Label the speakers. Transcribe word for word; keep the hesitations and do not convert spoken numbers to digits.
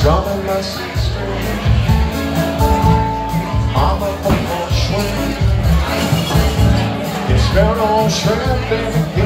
Speaker 1: strumming my six string. I'm a football swing. It's spelled on shrimp and